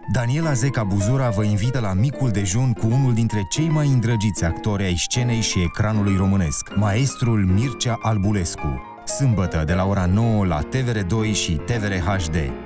Daniela Zeca Buzura vă invită la micul dejun cu unul dintre cei mai îndrăgiți actori ai scenei și ecranului românesc, maestrul Mircea Albulescu. Sâmbătă de la ora 9 la TVR2 și TVR HD.